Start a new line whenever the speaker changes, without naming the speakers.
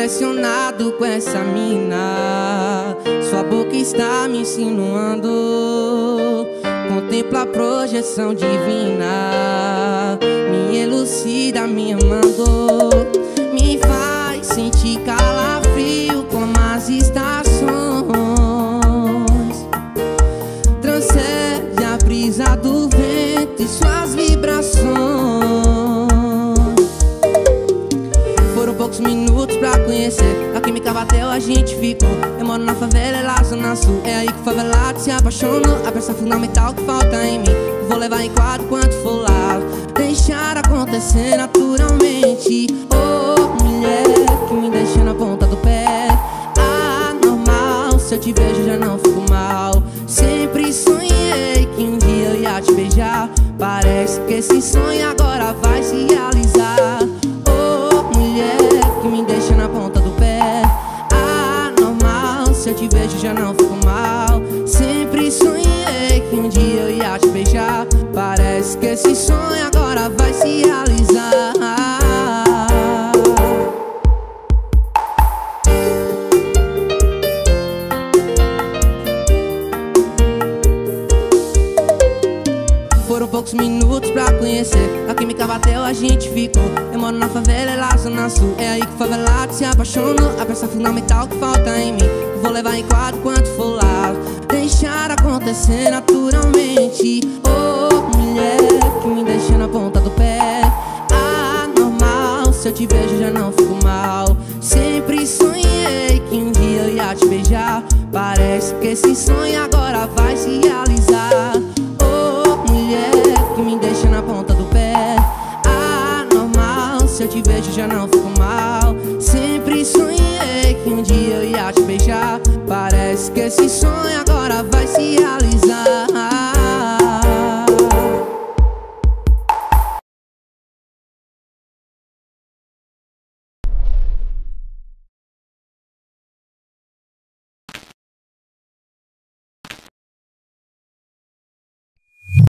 impressionado com essa mina. Sua boca está me insinuando. Contempla a projeção divina. Me elucida, me amando. Me faz sentir calafrio como as estações. Transcende a brisa do vento e suas vibrações. Foram poucos minutos pra conhecer. A química bateu, a gente ficou. Eu moro na favela, ela zona sul. É aí que o favelado se apaixonou. A peça fundamental que falta em mim vou levar em quadro quanto for lá. Deixar acontecer naturalmente. Oh, mulher que me deixa na ponta do pé. Anormal, se eu te vejo já não fico mal. Sempre sonhei que um dia eu ia te beijar. Parece que esse sonho agora vai se realizar. Oh, mulher que me deixa na ponta do pé. Anormal, se eu te vejo já não fico mal. Sempre sonhei que um dia eu ia te beijar. Parece que esse sonho agora vai se realizar. Foram poucos minutos pra conhecer. A química bateu, a gente ficou. Eu moro na favela, ela zona sul. É aí que o favelado se apaixonou. A peça fundamental que falta em mim vou levar em quadro quanto for lá. Deixar acontecer naturalmente. Oh, mulher que me deixa na ponta do pé. Anormal, se eu te vejo já não fico mal. Sempre sonhei que um dia eu ia te beijar. Parece que esse sonho agora vai se realizar. Oh, mulher que me deixa na ponta do pé. Anormal, se eu te vejo já não fico